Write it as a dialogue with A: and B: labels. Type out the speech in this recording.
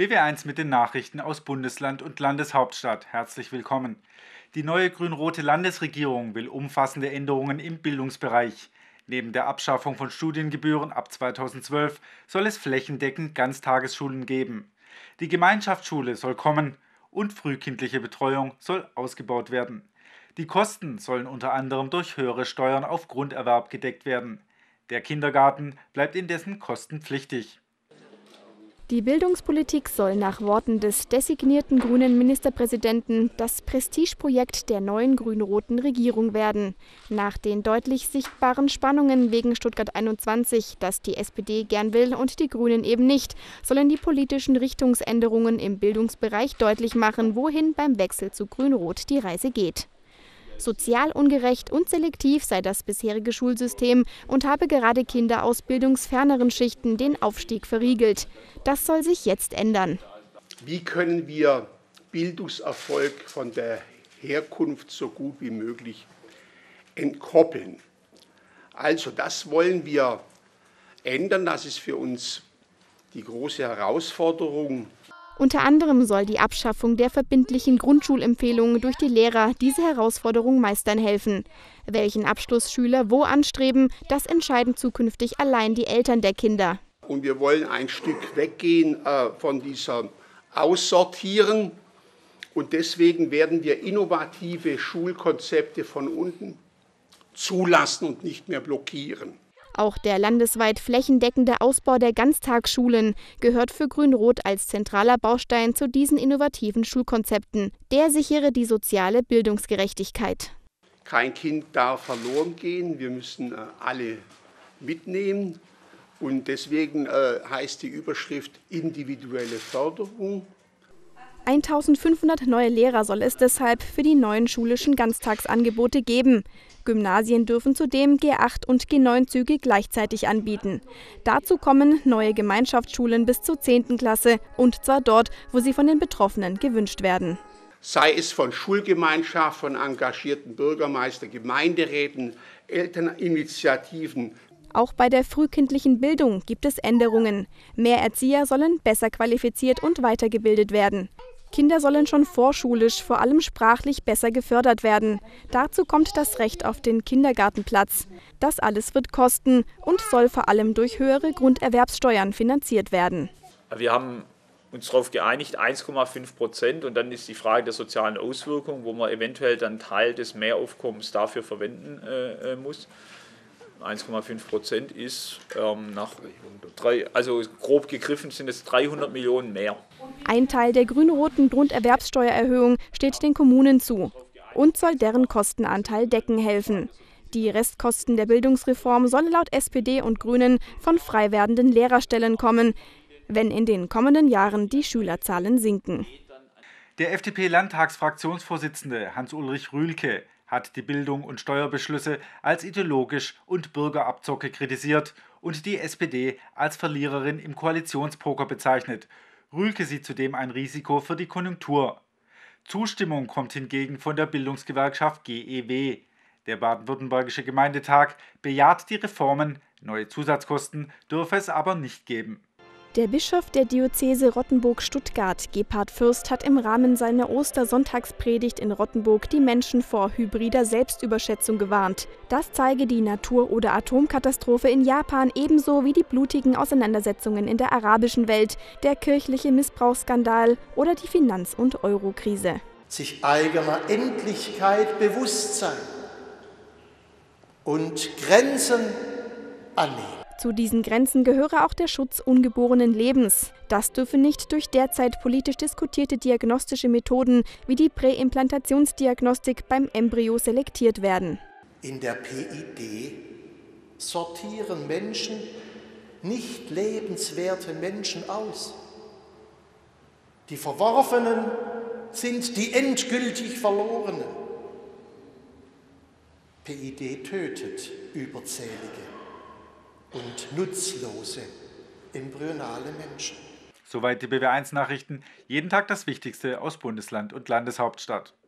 A: BW1 mit den Nachrichten aus Bundesland und Landeshauptstadt. Herzlich willkommen. Die neue grün-rote Landesregierung will umfassende Änderungen im Bildungsbereich. Neben der Abschaffung von Studiengebühren ab 2012 soll es flächendeckend Ganztagesschulen geben. Die Gemeinschaftsschule soll kommen und frühkindliche Betreuung soll ausgebaut werden. Die Kosten sollen unter anderem durch höhere Steuern auf Grunderwerb gedeckt werden. Der Kindergarten bleibt indessen kostenpflichtig.
B: Die Bildungspolitik soll nach Worten des designierten grünen Ministerpräsidenten das Prestigeprojekt der neuen grün-roten Regierung werden. Nach den deutlich sichtbaren Spannungen wegen Stuttgart 21, das die SPD gern will und die Grünen eben nicht, sollen die politischen Richtungsänderungen im Bildungsbereich deutlich machen, wohin beim Wechsel zu grün-rot die Reise geht. Sozial ungerecht und selektiv sei das bisherige Schulsystem und habe gerade Kinder aus bildungsferneren Schichten den Aufstieg verriegelt. Das soll sich jetzt ändern.
C: Wie können wir Bildungserfolg von der Herkunft so gut wie möglich entkoppeln? Also das wollen wir ändern. Das ist für uns die große Herausforderung.
B: Unter anderem soll die Abschaffung der verbindlichen Grundschulempfehlungen durch die Lehrer diese Herausforderung meistern helfen. Welchen Abschluss Schüler wo anstreben, das entscheiden zukünftig allein die Eltern der Kinder.
C: Und wir wollen ein Stück weggehen von dieser Aussortieren. Und deswegen werden wir innovative Schulkonzepte von unten zulassen und nicht mehr blockieren.
B: Auch der landesweit flächendeckende Ausbau der Ganztagsschulen gehört für Grün-Rot als zentraler Baustein zu diesen innovativen Schulkonzepten. Der sichere die soziale Bildungsgerechtigkeit.
C: Kein Kind darf verloren gehen, wir müssen alle mitnehmen. Und deswegen heißt die Überschrift individuelle Förderung.
B: 1500 neue Lehrer soll es deshalb für die neuen schulischen Ganztagsangebote geben. Gymnasien dürfen zudem G8 und G9-Züge gleichzeitig anbieten. Dazu kommen neue Gemeinschaftsschulen bis zur 10. Klasse und zwar dort, wo sie von den Betroffenen gewünscht werden.
C: Sei es von Schulgemeinschaft, von engagierten Bürgermeister, Gemeinderäten, Elterninitiativen.
B: Auch bei der frühkindlichen Bildung gibt es Änderungen. Mehr Erzieher sollen besser qualifiziert und weitergebildet werden. Kinder sollen schon vorschulisch, vor allem sprachlich, besser gefördert werden. Dazu kommt das Recht auf den Kindergartenplatz. Das alles wird kosten und soll vor allem durch höhere Grunderwerbssteuern finanziert werden.
D: Wir haben uns darauf geeinigt, 1,5%, und dann ist die Frage der sozialen Auswirkungen, wo man eventuell dann Teil des Mehraufkommens dafür verwenden muss. 1,5% ist also grob gegriffen sind es 300 Millionen mehr.
B: Ein Teil der grün-roten Grunderwerbssteuererhöhung steht den Kommunen zu und soll deren Kostenanteil decken helfen. Die Restkosten der Bildungsreform sollen laut SPD und Grünen von frei werdenden Lehrerstellen kommen, wenn in den kommenden Jahren die Schülerzahlen sinken.
A: Der FDP-Landtagsfraktionsvorsitzende Hans-Ulrich Rühlke hat die Bildung und Steuerbeschlüsse als ideologisch und Bürgerabzocke kritisiert und die SPD als Verliererin im Koalitionspoker bezeichnet. Rühlke sieht zudem ein Risiko für die Konjunktur. Zustimmung kommt hingegen von der Bildungsgewerkschaft GEW. Der baden-württembergische Gemeindetag bejaht die Reformen, neue Zusatzkosten dürfe es aber nicht geben.
B: Der Bischof der Diözese Rottenburg-Stuttgart, Gebhard Fürst, hat im Rahmen seiner Ostersonntagspredigt in Rottenburg die Menschen vor hybrider Selbstüberschätzung gewarnt. Das zeige die Natur- oder Atomkatastrophe in Japan ebenso wie die blutigen Auseinandersetzungen in der arabischen Welt, der kirchliche Missbrauchsskandal oder die Finanz- und Eurokrise.
E: Sich eigener Endlichkeit bewusst sein und Grenzen annehmen.
B: Zu diesen Grenzen gehöre auch der Schutz ungeborenen Lebens. Das dürfe nicht durch derzeit politisch diskutierte diagnostische Methoden wie die Präimplantationsdiagnostik beim Embryo selektiert werden.
E: In der PID sortieren Menschen nicht lebenswerte Menschen aus. Die Verworfenen sind die endgültig Verlorenen. PID tötet Überzählige und nutzlose embryonale Menschen.
A: Soweit die BW1 Nachrichten. Jeden Tag das Wichtigste aus Bundesland und Landeshauptstadt.